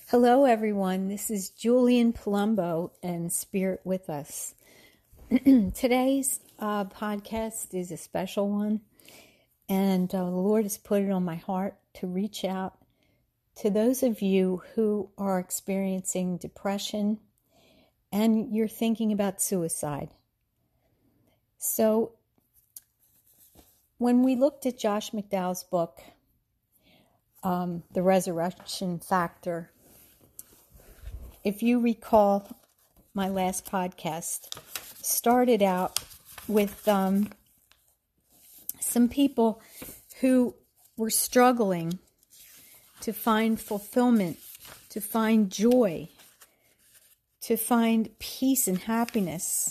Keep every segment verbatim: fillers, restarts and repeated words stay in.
Hello, everyone. This is Julian Palumbo and Spirit with Us. Today's uh, podcast is a special one, and uh, the Lord has put it on my heart to reach out to those of you who are experiencing depression and you're thinking about suicide. So, when we looked at Josh McDowell's book, um, The Resurrection Factor, if you recall, my last podcast started out with um, some people who were struggling to find fulfillment, to find joy, to find peace and happiness.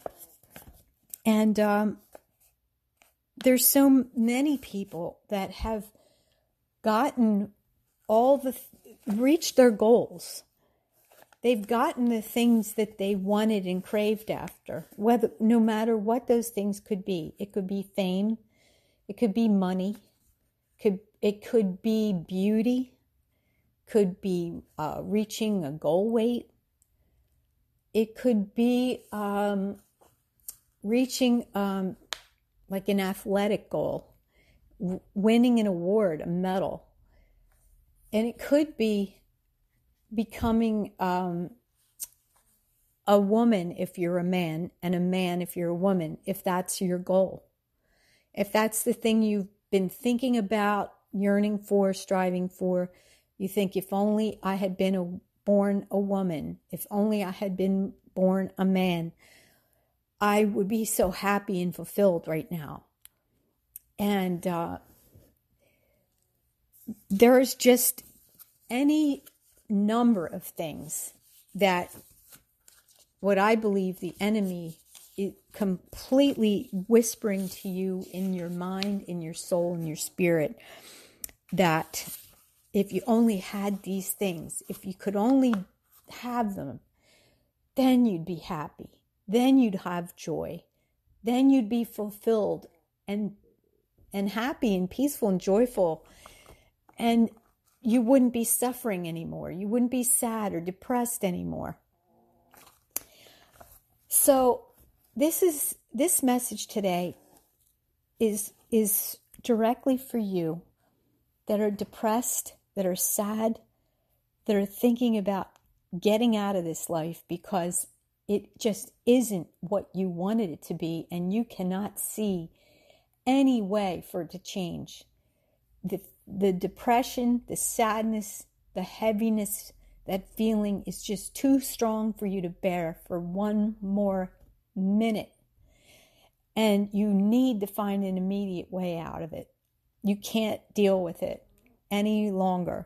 And um, there's so many people that have gotten all the, reached their goals. They've gotten the things that they wanted and craved after, whether no matter what those things could be. It could be fame, it could be money, could it could be beauty, could be uh, reaching a goal weight. It could be um, reaching um, like an athletic goal, w- winning an award, a medal, and it could be becoming um, a woman if you're a man, and a man if you're a woman, if that's your goal. If that's the thing you've been thinking about, yearning for, striving for, you think, if only I had been a, born a woman, if only I had been born a man, I would be so happy and fulfilled right now. And uh, there's just any number of things that what I believe the enemy is completely whispering to you in your mind, in your soul, in your spirit, that if you only had these things, if you could only have them, then you'd be happy, then you'd have joy, then you'd be fulfilled and and happy and peaceful and joyful, and you wouldn't be suffering anymore. You wouldn't be sad or depressed anymore. So this is this message today is is directly for you that are depressed, that are sad, that are thinking about getting out of this life because it just isn't what you wanted it to be, and you cannot see any way for it to change. The The depression, the sadness, the heaviness, that feeling is just too strong for you to bear for one more minute. And you need to find an immediate way out of it. You can't deal with it any longer.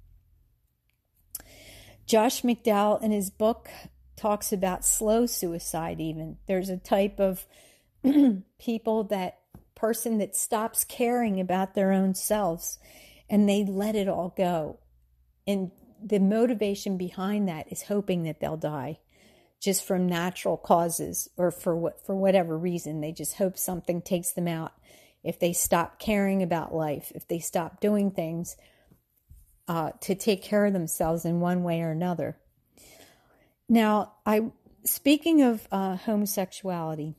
Josh McDowell in his book talks about slow suicide even. There's a type of people, that person that stops caring about their own selves and they let it all go. And the motivation behind that is hoping that they'll die just from natural causes, or for what for whatever reason. They just hope something takes them out. If they stop caring about life, if they stop doing things uh, to take care of themselves in one way or another. Now, I speaking of uh, homosexuality,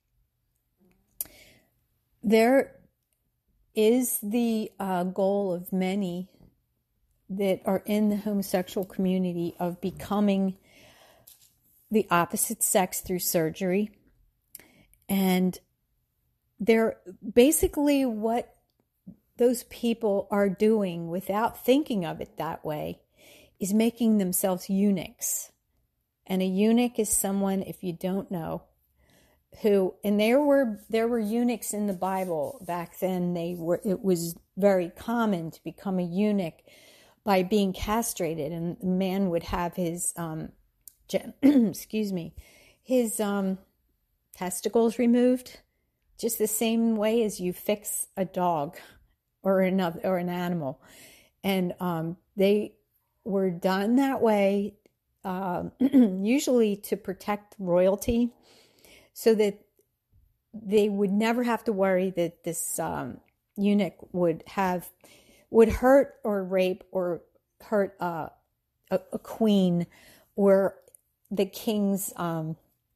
there is the uh, goal of many that are in the homosexual community of becoming the opposite sex through surgery. And they're basically, what those people are doing without thinking of it that way is making themselves eunuchs. And a eunuch is someone, if you don't know, who, and there were there were eunuchs in the Bible back then. They were it was very common to become a eunuch by being castrated, and the man would have his um excuse me his um testicles removed, just the same way as you fix a dog or another or an animal. And um they were done that way, uh, usually to protect royalty, so that they would never have to worry that this um, eunuch would have would hurt or rape or hurt uh, a, a queen or the king's, um,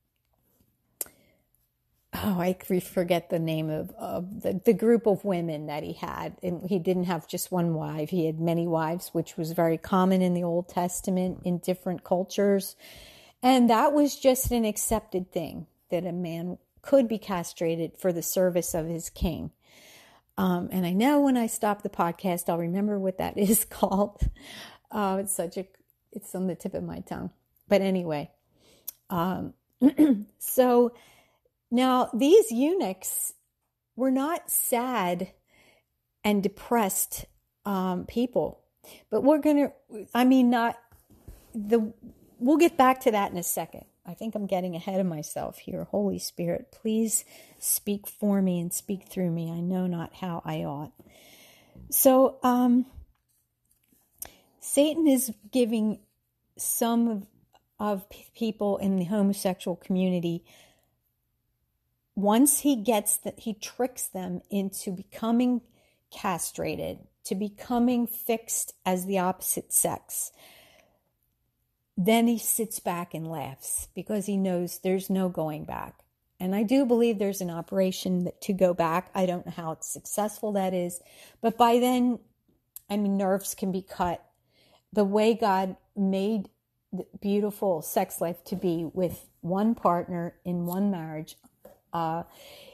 oh, I forget the name of, of the, the group of women that he had. And he didn't have just one wife. He had many wives, which was very common in the Old Testament in different cultures. And that was just an accepted thing, that a man could be castrated for the service of his king. Um, and I know when I stop the podcast, I'll remember what that is called. Uh, it's such a, it's on the tip of my tongue. But anyway, um, so now these eunuchs were not sad and depressed um, people, but we're going to, I mean, not the, we'll get back to that in a second. I think I'm getting ahead of myself here. Holy Spirit, please speak for me and speak through me. I know not how I ought. So, um, Satan is giving some of, of people in the homosexual community, once he gets that, he tricks them into becoming castrated, to becoming fixed as the opposite sex. Then he sits back and laughs because he knows there's no going back. And I do believe there's an operation that, to go back. I don't know how successful that is. But by then, I mean, nerves can be cut. The way God made the beautiful sex life to be with one partner in one marriage uh,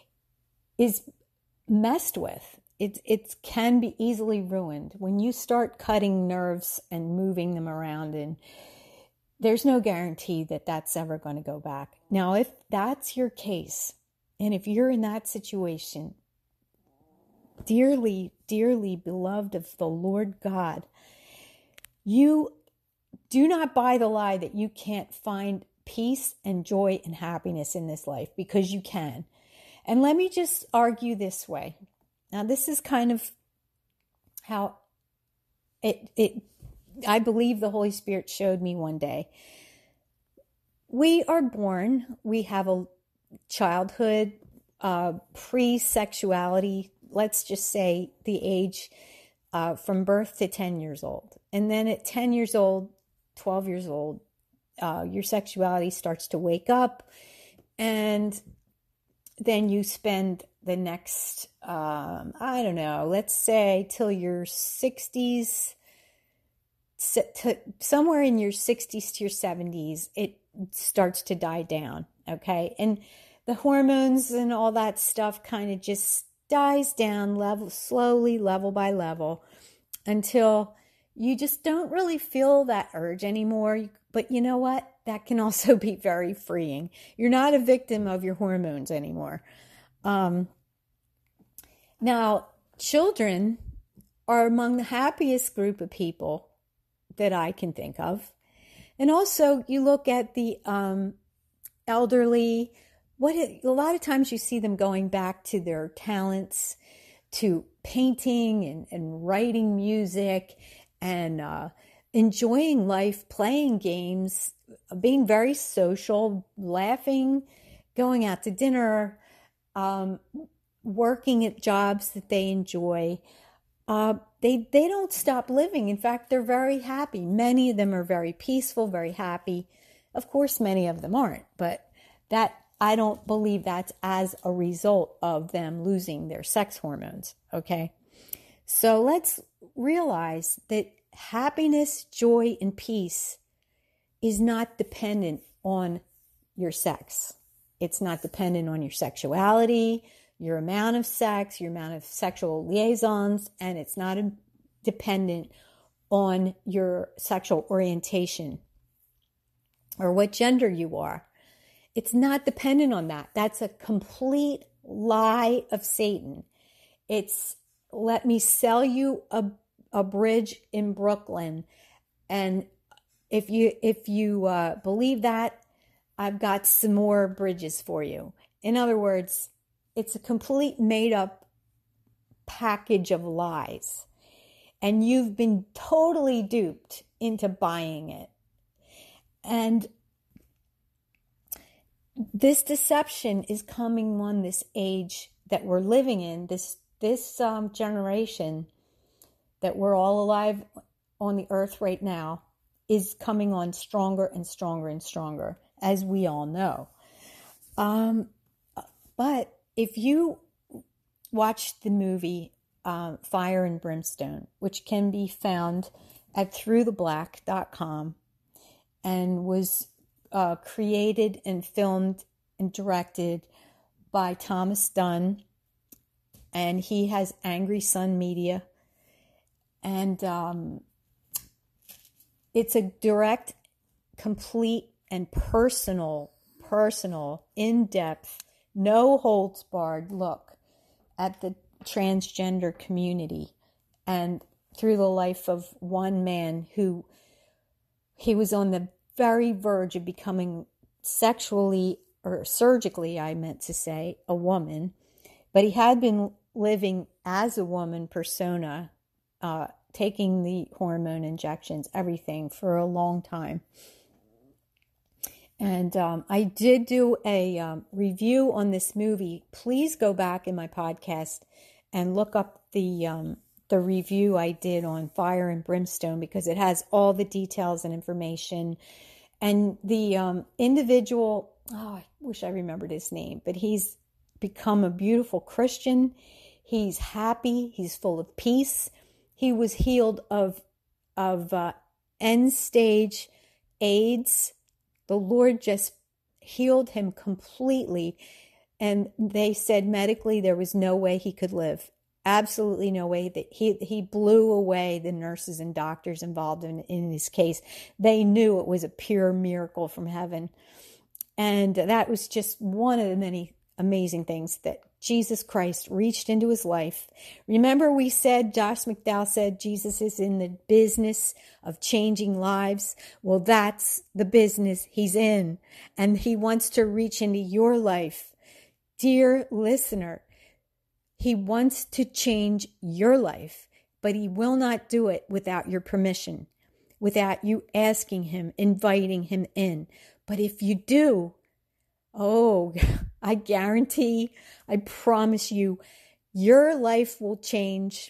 is messed with. It, it can be easily ruined when you start cutting nerves and moving them around, and there's no guarantee that that's ever going to go back. Now, if that's your case, and if you're in that situation, dearly, dearly beloved of the Lord God, you do not buy the lie that you can't find peace and joy and happiness in this life, because you can. And let me just argue this way. Now, this is kind of how it, it, I believe the Holy Spirit showed me one day. We are born, we have a childhood, uh, pre-sexuality, let's just say the age uh, from birth to ten years old. And then at ten years old, twelve years old, uh, your sexuality starts to wake up, and then you spend the next, um, I don't know, let's say till your sixties, to somewhere in your sixties to your seventies, it starts to die down, okay? And the hormones and all that stuff kind of just dies down level, slowly, level by level, until you just don't really feel that urge anymore. But you know what? That can also be very freeing. You're not a victim of your hormones anymore. Um, now, children are among the happiest group of people that I can think of. And also, you look at the um, elderly, what it, a lot of times you see them going back to their talents, to painting and, and writing music, and uh, enjoying life, playing games, being very social, laughing, going out to dinner, um, working at jobs that they enjoy. Uh, they they don't stop living. In fact, they're very happy. Many of them are very peaceful, very happy. Of course, many of them aren't, but that I don't believe that's as a result of them losing their sex hormones, okay? So let's realize that happiness, joy, and peace is not dependent on your sex. It's not dependent on your sexuality, your amount of sex, your amount of sexual liaisons, and it's not dependent on your sexual orientation or what gender you are. It's not dependent on that. That's a complete lie of Satan. It's, let me sell you a, a bridge in Brooklyn, and if you if you uh, believe that, I've got some more bridges for you. In other words, it's a complete made-up package of lies, and you've been totally duped into buying it. And this deception is coming on this age that we're living in, this this um, generation that we're all alive on the earth right now. is coming on stronger and stronger and stronger, as we all know. Um, but if you watch the movie uh, Fire and Brimstone, which can be found at through the black dot com, and was uh, created and filmed and directed by Thomas Dunn, and he has Angry Sun Media, and um, it's a direct, complete, and personal, personal, in-depth, no holds barred look at the transgender community and through the life of one man who he was on the very verge of becoming sexually or surgically, I meant to say, a woman, but he had been living as a woman persona, uh, taking the hormone injections, everything for a long time. And um, I did do a um, review on this movie. Please go back in my podcast and look up the um, the review I did on Fire and Brimstone, because it has all the details and information. And the um, individual, oh, I wish I remembered his name, but he's become a beautiful Christian. He's happy. He's full of peace. He was healed of of uh, end stage AIDS. The Lord just healed him completely. And they said medically there was no way he could live. Absolutely no way. That he he blew away the nurses and doctors involved in, in his case. They knew it was a pure miracle from heaven. And that was just one of the many amazing things that Jesus Christ reached into his life. Remember, we said, Josh McDowell said, Jesus is in the business of changing lives. Well, that's the business he's in. And he wants to reach into your life. Dear listener, he wants to change your life, but he will not do it without your permission, without you asking him, inviting him in. But if you do, oh, I guarantee, I promise you, your life will change,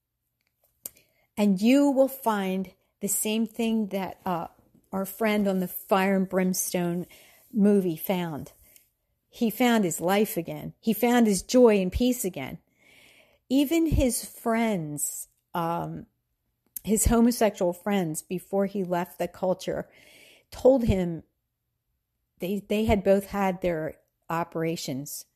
and you will find the same thing that uh, our friend on the Fire and Brimstone movie found. He found his life again. He found his joy and peace again. Even his friends, um, his homosexual friends, before he left the culture, told him they they had both had their operations.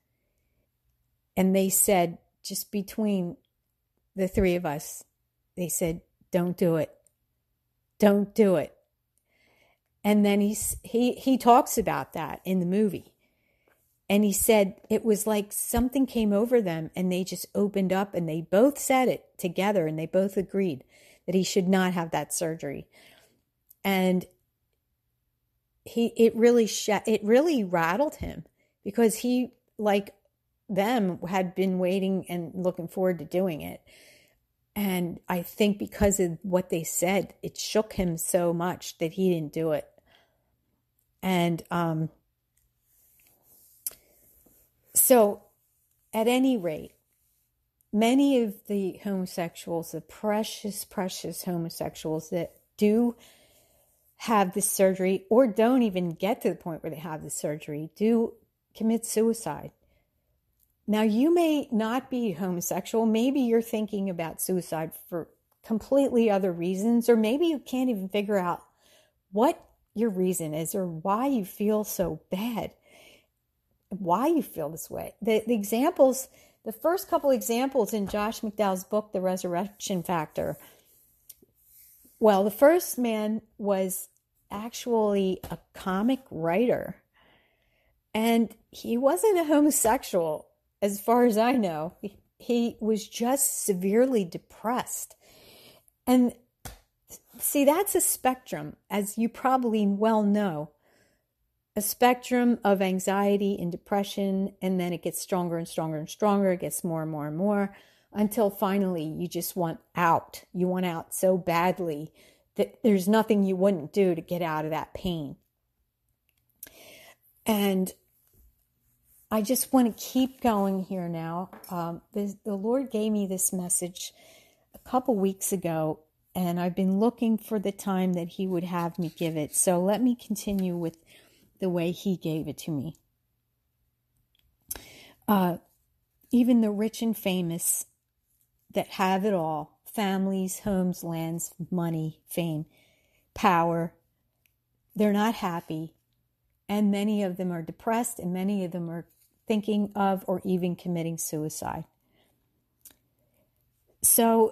And they said, just between the three of us, they said, don't do it. Don't do it. And then he's, he he talks about that in the movie. And he said it was like something came over them and they just opened up, and they both said it together, and they both agreed that he should not have that surgery. And he it really sh- it really rattled him, because he, like them, had been waiting and looking forward to doing it. And I think because of what they said, it shook him so much that he didn't do it. And um So, at any rate, many of the homosexuals, the precious, precious homosexuals that do have the surgery, or don't even get to the point where they have the surgery, do commit suicide. Now, you may not be homosexual. Maybe you're thinking about suicide for completely other reasons, or maybe you can't even figure out what your reason is or why you feel so bad. Why you feel this way. The, the examples, the first couple examples in Josh McDowell's book, The Resurrection Factor. Well, the first man was actually a comic writer, and he wasn't a homosexual, as far as I know. He, he was just severely depressed. And see, that's a spectrum, as you probably well know. A spectrum of anxiety and depression, and then it gets stronger and stronger and stronger. It gets more and more and more, until finally you just want out. You want out so badly that there's nothing you wouldn't do to get out of that pain. And I just want to keep going here now. Um, the, the Lord gave me this message a couple weeks ago, and I've been looking for the time that he would have me give it. So let me continue with the way he gave it to me. Uh, even the rich and famous that have it all, families, homes, lands, money, fame, power, they're not happy. And many of them are depressed, and many of them are thinking of or even committing suicide. So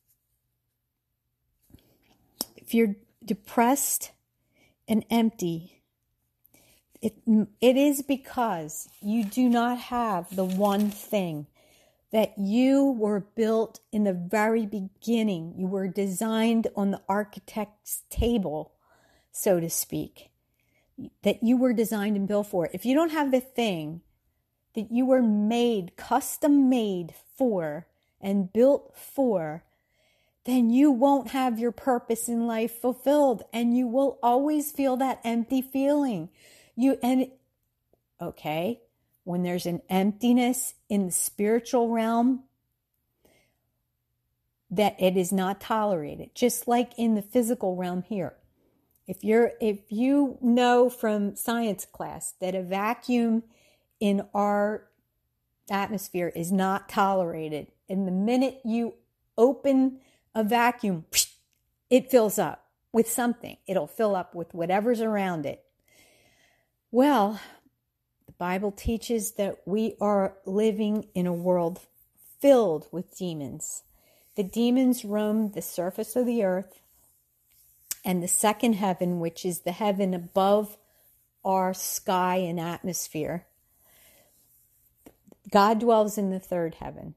if you're depressed and empty, it, it is because you do not have the one thing that you were built in the very beginning. You were designed on the architect's table, so to speak, that you were designed and built for. If you don't have the thing that you were made, custom made for and built for, then you won't have your purpose in life fulfilled, and you will always feel that empty feeling. You and okay, when there's an emptiness in the spiritual realm, that it is not tolerated, just like in the physical realm here. If you're, if you know from science class that a vacuum in our atmosphere is not tolerated, and the minute you open a vacuum, it fills up with something. It'll fill up with whatever's around it. Well, the Bible teaches that we are living in a world filled with demons. The demons roam the surface of the earth, and the second heaven, which is the heaven above our sky and atmosphere. God dwells in the third heaven.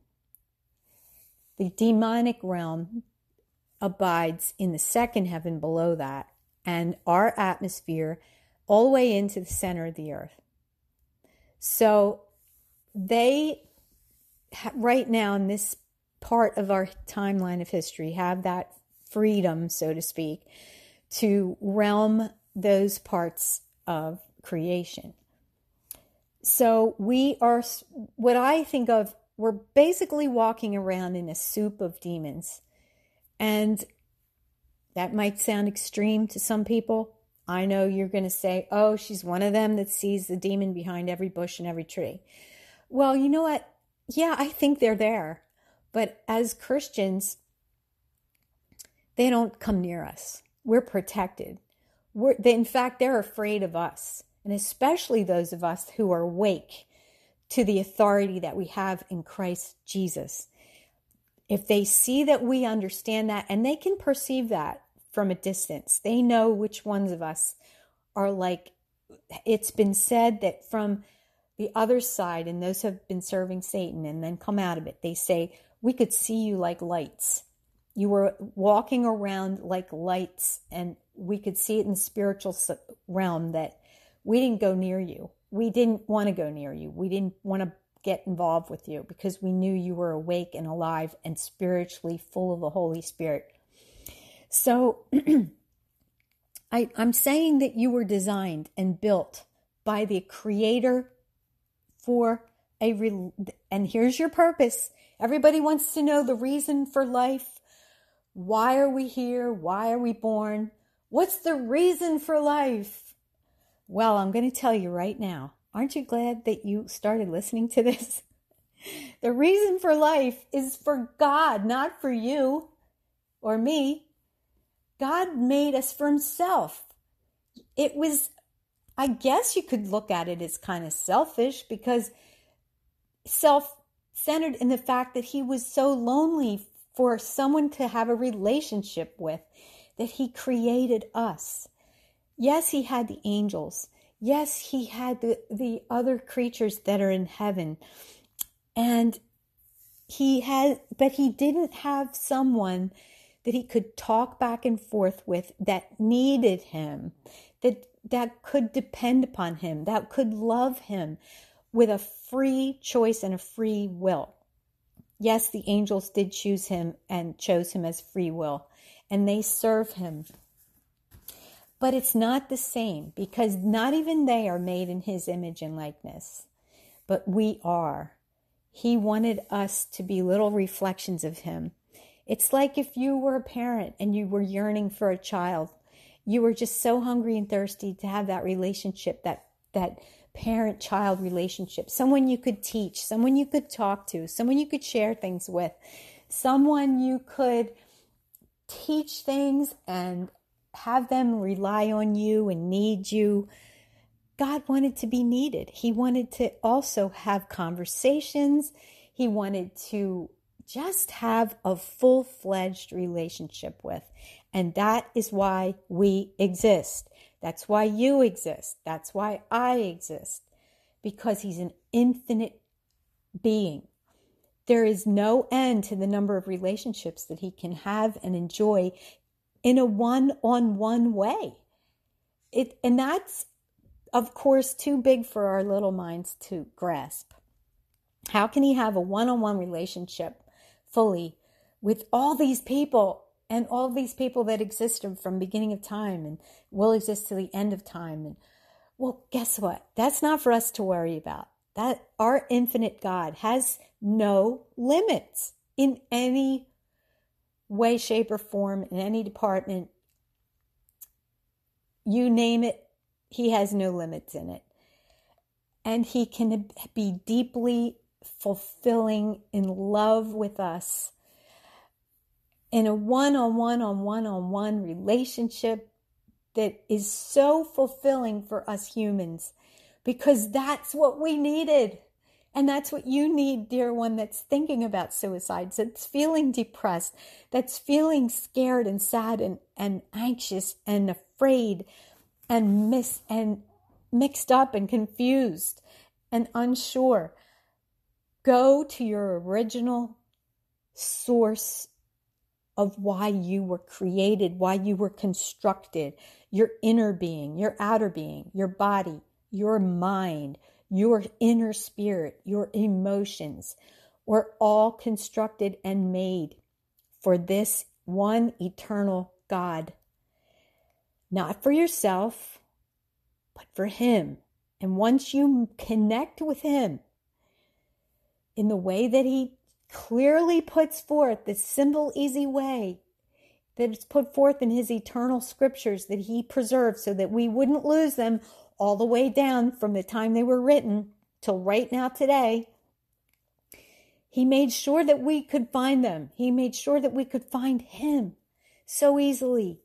The demonic realm abides in the second heaven below that, and our atmosphere all the way into the center of the earth. So they, right now in this part of our timeline of history, have that freedom, so to speak, to realm those parts of creation. So we are, what I think of, we're basically walking around in a soup of demons. And that might sound extreme to some people. I know you're going to say, oh, she's one of them that sees the demon behind every bush and every tree. Well, you know what? Yeah, I think they're there. But as Christians, they don't come near us. We're protected. We're, they, in fact, they're afraid of us, and especially those of us who are awake to the authority that we have in Christ Jesus. If they see that we understand that, and they can perceive that from a distance, they know which ones of us are like, it's been said that from the other side, and those have been serving Satan and then come out of it, they say, we could see you like lights. You were walking around like lights, and we could see it in the spiritual realm that we didn't go near you. We didn't want to go near you. We didn't want to get involved with you because we knew you were awake and alive and spiritually full of the Holy Spirit. So I, I'm saying that you were designed and built by the Creator for a, re- and here's your purpose. Everybody wants to know the reason for life. Why are we here? Why are we born? What's the reason for life? Well, I'm going to tell you right now. Aren't you glad that you started listening to this? The reason for life is for God, not for you or me. God made us for himself. It was, I guess you could look at it as kind of selfish, because self-centered in the fact that he was so lonely for someone to have a relationship with, that he created us. Yes, he had the angels. Yes, he had the, the other creatures that are in heaven. And he had, but he didn't have someone that he could talk back and forth with that needed him, that, that could depend upon him, that could love him with a free choice and a free will. Yes, the angels did choose him and chose him as free will, and they serve him. But it's not the same, because not even they are made in his image and likeness, but we are. He wanted us to be little reflections of him. It's like if you were a parent and you were yearning for a child. You were just so hungry and thirsty to have that relationship, that that parent-child relationship, someone you could teach, someone you could talk to, someone you could share things with, someone you could teach things and have them rely on you and need you. God wanted to be needed. He wanted to also have conversations. He wanted to just have a full-fledged relationship with. And that is why we exist. That's why you exist. That's why I exist. Because he's an infinite being. There is no end to the number of relationships that he can have and enjoy in a one-on-one way. It, and that's, of course, too big for our little minds to grasp. How can he have a one-on-one relationship fully with all these people and all these people that existed from beginning of time and will exist to the end of time? And well, guess what? That's not for us to worry about. That our infinite God has no limits in any way, shape, or form, in any department. You name it, he has no limits in it. And he can be deeply fulfilling in love with us in a one-on-one on one-on-one relationship that is so fulfilling for us humans, because that's what we needed. And that's what you need, dear one, that's thinking about suicide, that's feeling depressed, that's feeling scared and sad and, and anxious and afraid and miss and mixed up and confused and unsure. Go to your original source of why you were created, why you were constructed, your inner being, your outer being, your body, your mind, your inner spirit, your emotions were all constructed and made for this one eternal God. Not for yourself, but for him. And once you connect with him in the way that he clearly puts forth, this simple, easy way that it's put forth in his eternal scriptures that he preserved so that we wouldn't lose them all the way down from the time they were written till right now today. He made sure that we could find them. He made sure that we could find him so easily.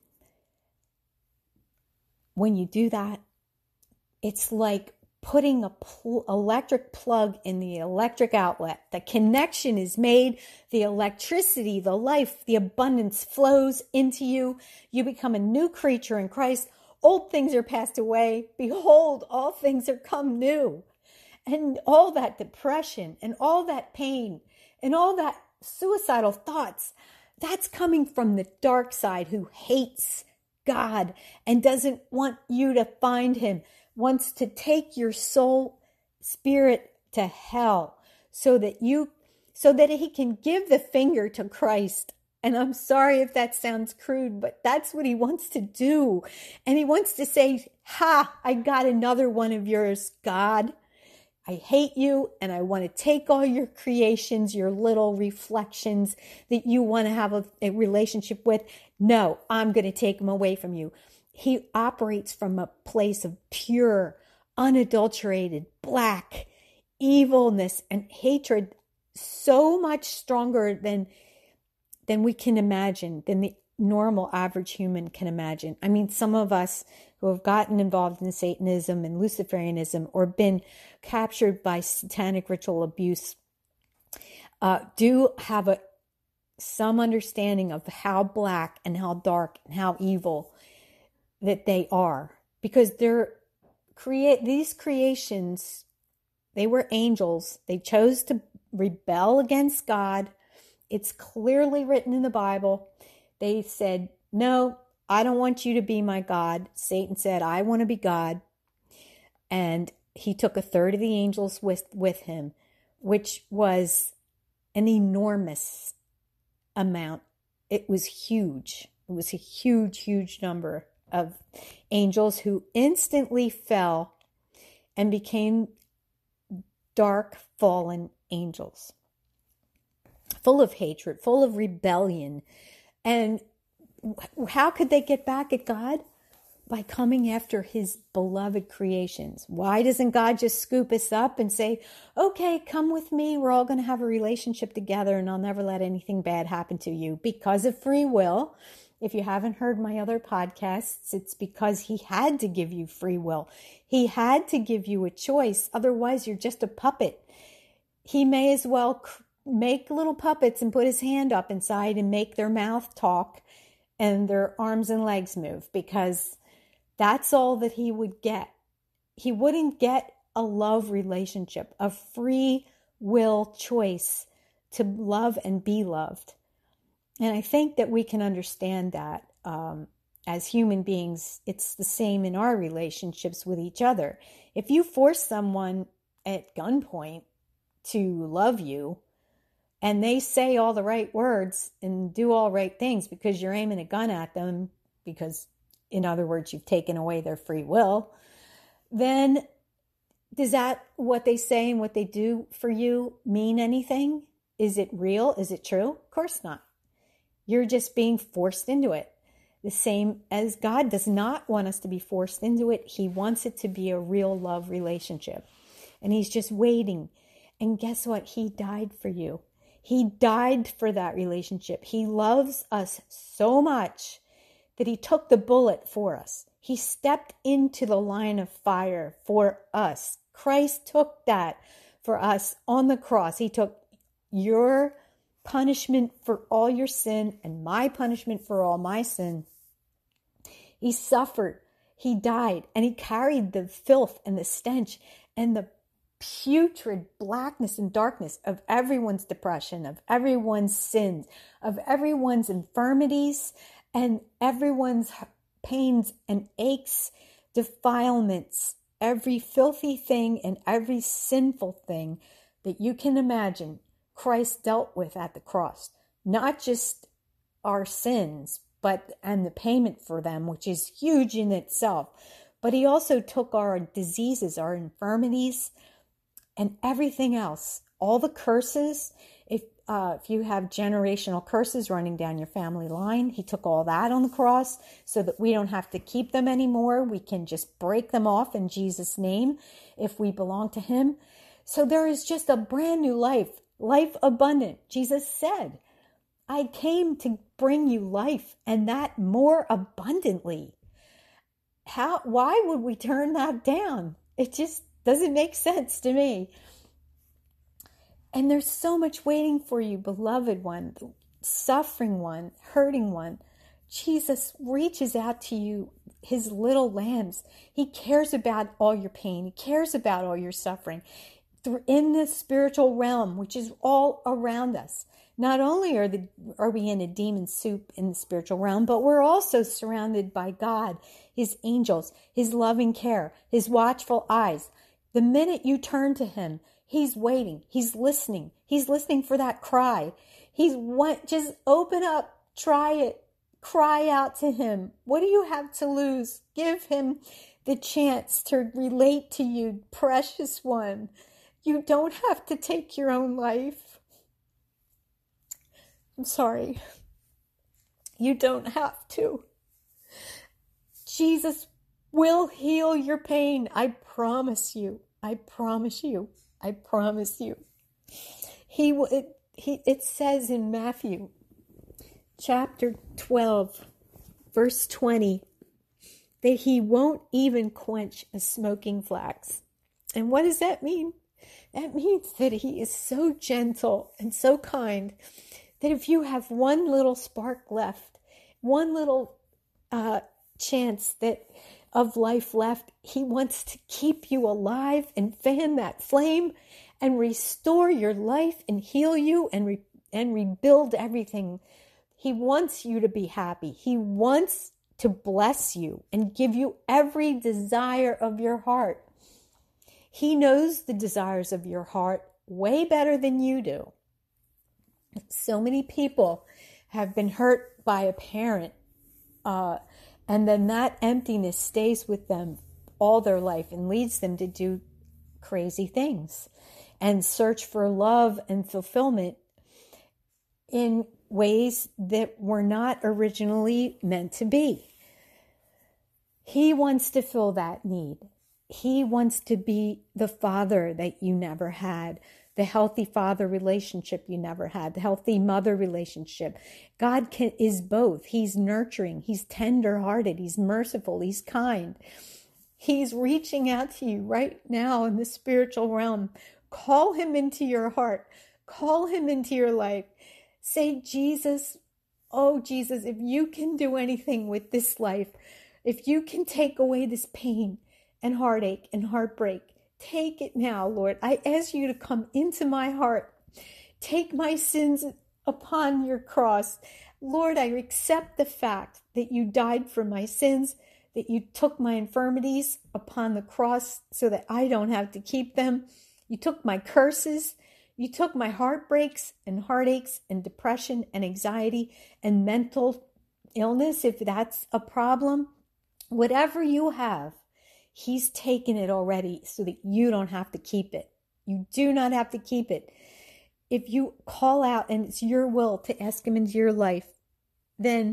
When you do that, it's like putting a pl- electric plug in the electric outlet. The connection is made, the electricity, the life, the abundance flows into you. You become a new creature in Christ. Old things are passed away. Behold, all things are come new. And all that depression and all that pain and all that suicidal thoughts, that's coming from the dark side, who hates God and doesn't want you to find him, wants to take your soul spirit to hell so that you, so that he can give the finger to Christ. And I'm sorry if that sounds crude, but that's what he wants to do. And he wants to say, ha, I got another one of yours, God. I hate you, and I want to take all your creations, your little reflections that you want to have a, a relationship with. No, I'm going to take them away from you. He operates from a place of pure, unadulterated, black evilness and hatred, so much stronger than, than we can imagine, than the normal average human can imagine. I mean, some of us who have gotten involved in Satanism and Luciferianism or been captured by satanic ritual abuse uh, do have a some understanding of how black and how dark and how evil that they are, because they're create these creations. They were angels. They chose to rebel against God. It's clearly written in the Bible. They said, no, I don't want you to be my God. Satan said, I want to be God. And he took a third of the angels with, with him, which was an enormous amount. It was huge. It was a huge, huge number of angels who instantly fell and became dark, fallen angels. full of hatred, full of rebellion. And how could they get back at God? By coming after his beloved creations. Why doesn't God just scoop us up and say, okay, come with me. We're all going to have a relationship together and I'll never let anything bad happen to you? Because of free will. If you haven't heard my other podcasts, it's because he had to give you free will. He had to give you a choice. Otherwise, you're just a puppet. He may as well make little puppets and put his hand up inside and make their mouth talk and their arms and legs move, because that's all that he would get. He wouldn't get a love relationship, a free will choice to love and be loved. And I think that we can understand that um, as human beings. It's the same in our relationships with each other. If you force someone at gunpoint to love you, and they say all the right words and do all right things because you're aiming a gun at them, because in other words, you've taken away their free will, then does that, what they say and what they do for you, mean anything? Is it real? Is it true? Of course not. You're just being forced into it. The same as God does not want us to be forced into it. He wants it to be a real love relationship. And he's just waiting. And guess what? He died for you. He died for that relationship. He loves us so much that he took the bullet for us. He stepped into the line of fire for us. Christ took that for us on the cross. He took your punishment for all your sin and my punishment for all my sin. He suffered. He died, and he carried the filth and the stench and the putrid blackness and darkness of everyone's depression, of everyone's sins, of everyone's infirmities, and everyone's pains and aches, defilements, every filthy thing and every sinful thing that you can imagine, Christ dealt with at the cross. Not just our sins, but and the payment for them, which is huge in itself. But he also took our diseases, our infirmities, and everything else, all the curses. If Uh, if you have generational curses running down your family line, he took all that on the cross so that we don't have to keep them anymore. We can just break them off in Jesus' name if we belong to him. So there is just a brand new life, life abundant. Jesus said, I came to bring you life, and that more abundantly. How? Why would we turn that down? It just doesn't make sense to me. And there's so much waiting for you, beloved one, suffering one, hurting one. Jesus reaches out to you, his little lambs. He cares about all your pain. He cares about all your suffering. In the spiritual realm, which is all around us. Not only are the are we in a demon soup in the spiritual realm, but we're also surrounded by God, his angels, his loving care, his watchful eyes. The minute you turn to him, he's waiting. He's listening. He's listening for that cry. He's what? Just open up. Try it. Cry out to him. What do you have to lose? Give him the chance to relate to you, precious one. You don't have to take your own life. I'm sorry. You don't have to. Jesus will heal your pain. I promise you. I promise you. I promise you. He it, he it says in Matthew chapter twelve, verse twenty, that he won't even quench a smoking flax. And what does that mean? That means that he is so gentle and so kind that if you have one little spark left, one little uh, chance that of life left, he wants to keep you alive and fan that flame and restore your life and heal you and re- and rebuild everything. He wants you to be happy. He wants to bless you and give you every desire of your heart. He knows the desires of your heart way better than you do. So many people have been hurt by a parent, uh, and then that emptiness stays with them all their life and leads them to do crazy things and search for love and fulfillment in ways that were not originally meant to be. He wants to fill that need. He wants to be the father that you never had, the healthy father relationship you never had, the healthy mother relationship. God can, is both. He's nurturing. He's tender-hearted. He's merciful. He's kind. He's reaching out to you right now in the spiritual realm. Call him into your heart. Call him into your life. Say, Jesus, oh, Jesus, if you can do anything with this life, if you can take away this pain and heartache and heartbreak, take it now, Lord. I ask you to come into my heart. Take my sins upon your cross. Lord, I accept the fact that you died for my sins, that you took my infirmities upon the cross so that I don't have to keep them. You took my curses. You took my heartbreaks and heartaches and depression and anxiety and mental illness, if that's a problem. Whatever you have, he's taken it already so that you don't have to keep it. You do not have to keep it. If you call out and it's your will to ask him into your life, then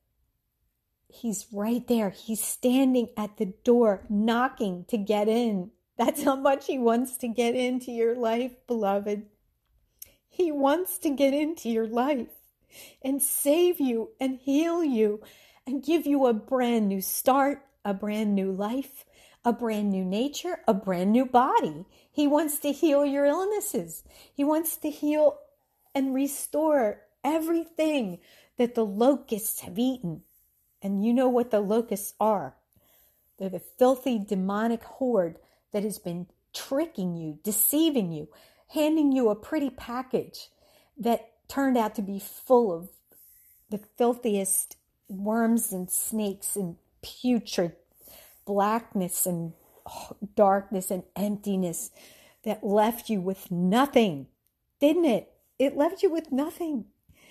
he's right there. He's standing at the door, knocking to get in. That's how much he wants to get into your life, beloved. He wants to get into your life and save you and heal you and give you a brand new start, a brand new life, a brand new nature, a brand new body. He wants to heal your illnesses. He wants to heal and restore everything that the locusts have eaten. And you know what the locusts are. They're the filthy demonic horde that has been tricking you, deceiving you, handing you a pretty package that turned out to be full of the filthiest worms and snakes and putrid blackness and darkness and emptiness that left you with nothing, didn't it? It left you with nothing.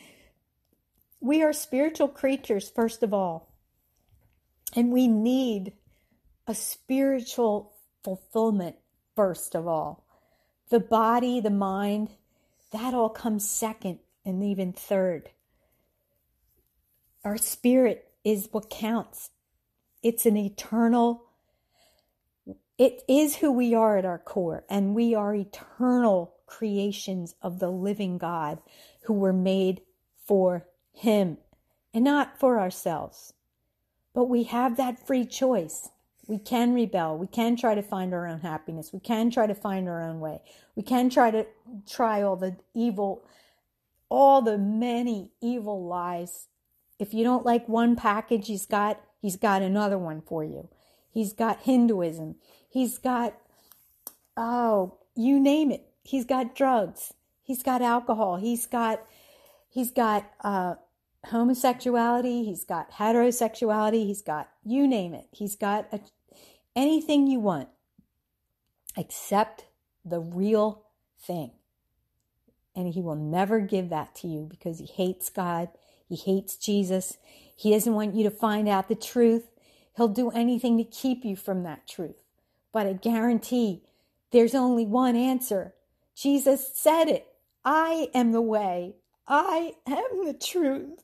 We are spiritual creatures, first of all, and we need a spiritual fulfillment, first of all. The body, the mind, that all comes second and even third. Our spirit is what counts. It's an eternal, it is who we are at our core, and we are eternal creations of the living God who were made for him and not for ourselves. But we have that free choice. We can rebel. We can try to find our own happiness. We can try to find our own way. We can try to try all the evil, all the many evil lies. If you don't like one package, he's got, he's got another one for you. He's got Hinduism. He's got, oh, you name it. He's got drugs. He's got alcohol. He's got, he's got uh, homosexuality. He's got heterosexuality. He's got, you name it. He's got a, anything you want except the real thing. And he will never give that to you because he hates God. He hates Jesus. He doesn't want you to find out the truth. He'll do anything to keep you from that truth. But I guarantee there's only one answer. Jesus said it. I am the way. I am the truth.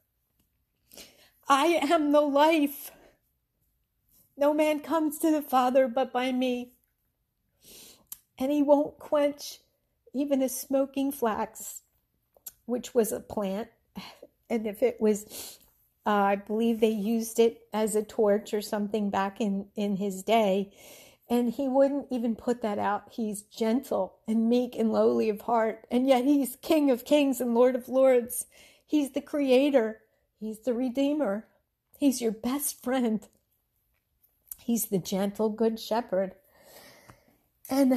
I am the life. No man comes to the Father but by me. And he won't quench even a smoking flax, which was a plant. And if it was, uh, I believe they used it as a torch or something back in, in his day. And he wouldn't even put that out. He's gentle and meek and lowly of heart. And yet he's King of kings and Lord of lords. He's the creator. He's the redeemer. He's your best friend. He's the gentle good shepherd. And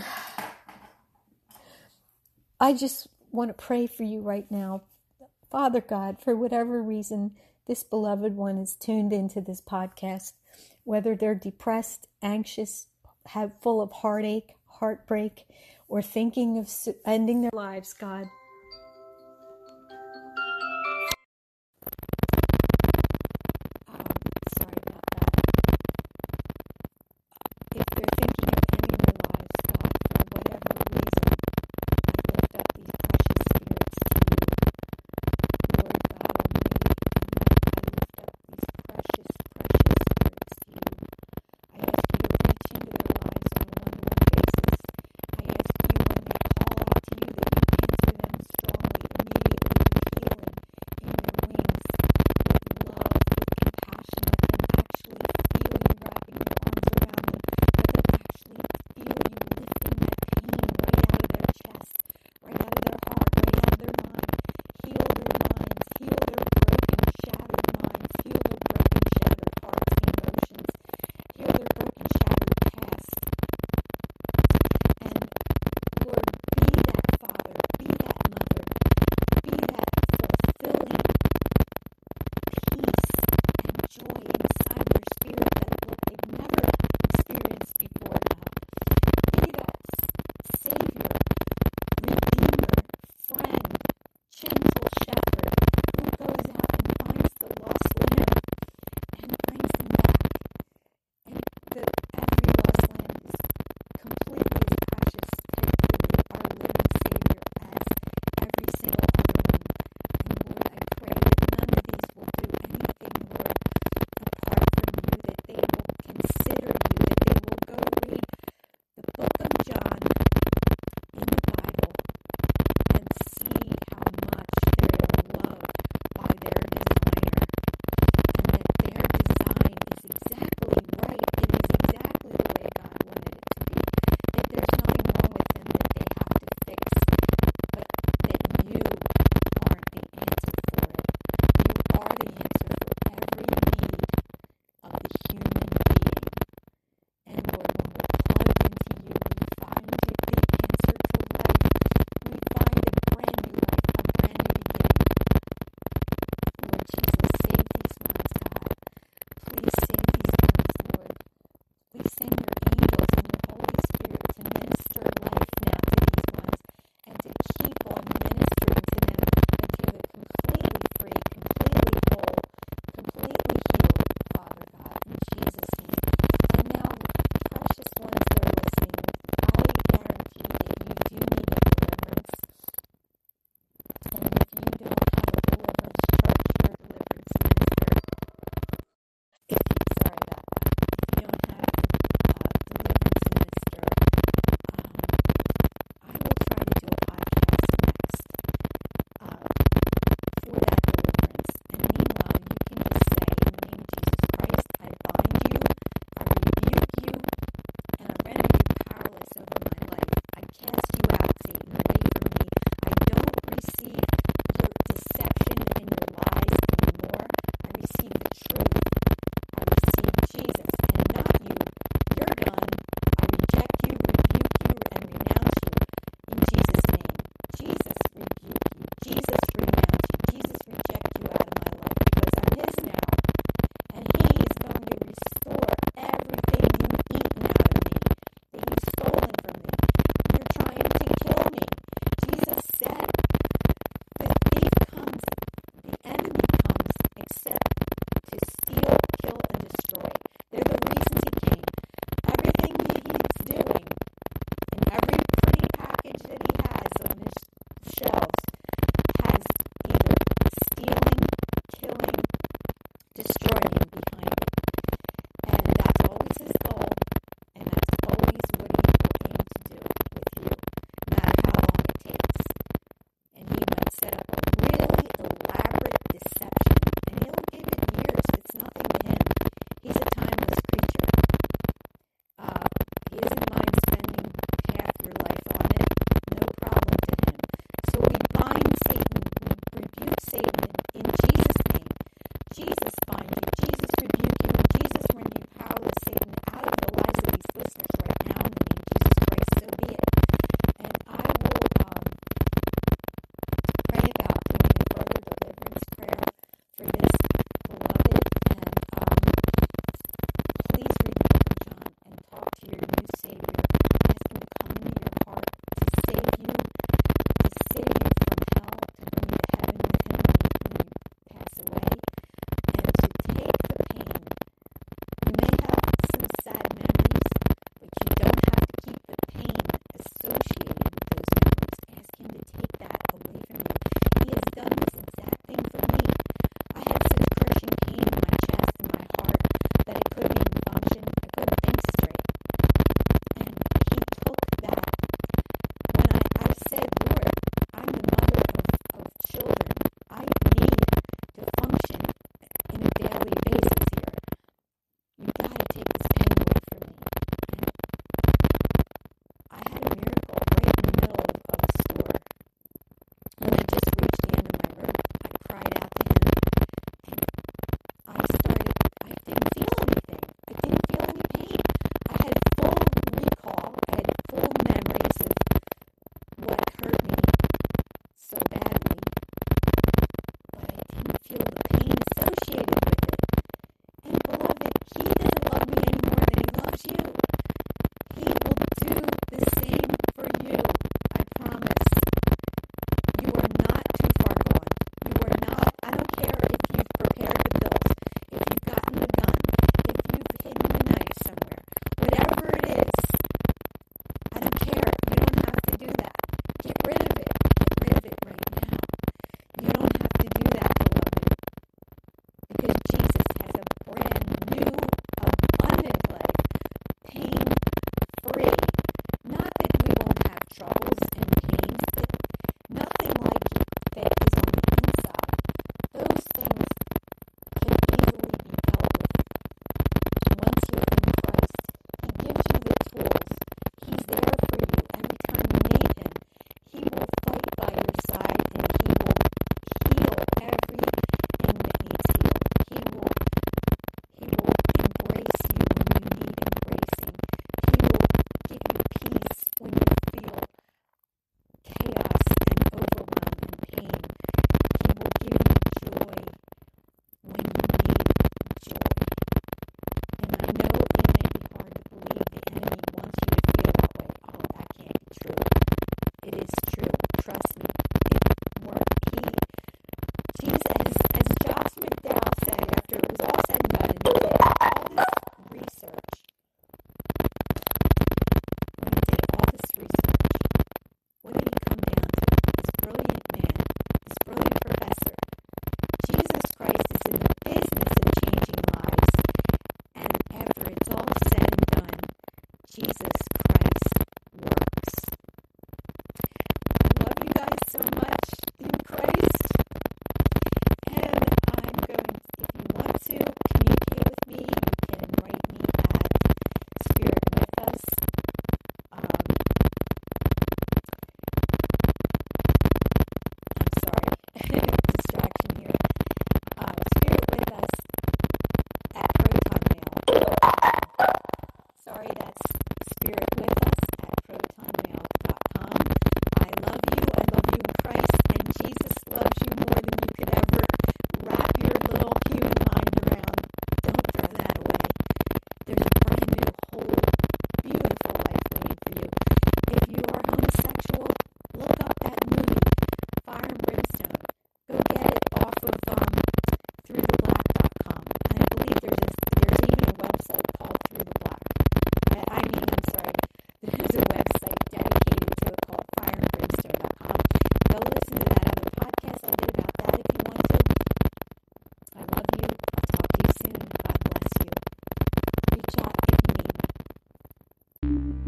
I just want to pray for you right now. Father God, for whatever reason, this beloved one is tuned into this podcast, whether they're depressed, anxious, have full of heartache, heartbreak, or thinking of ending their lives, God. Um, sorry about that. If they're thinking of ending their lives, God, for whatever reason, I lift up these precious spirits to you.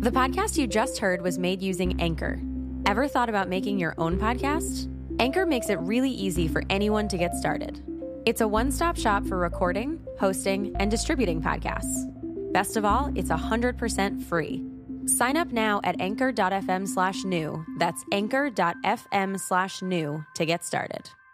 The podcast you just heard was made using Anchor. Ever thought about making your own podcast? Anchor makes it really easy for anyone to get started. It's a one-stop shop for recording, hosting, and distributing podcasts. Best of all, it's one hundred percent free. Sign up now at anchor.fm slash new. That's anchor.fm slash new to get started.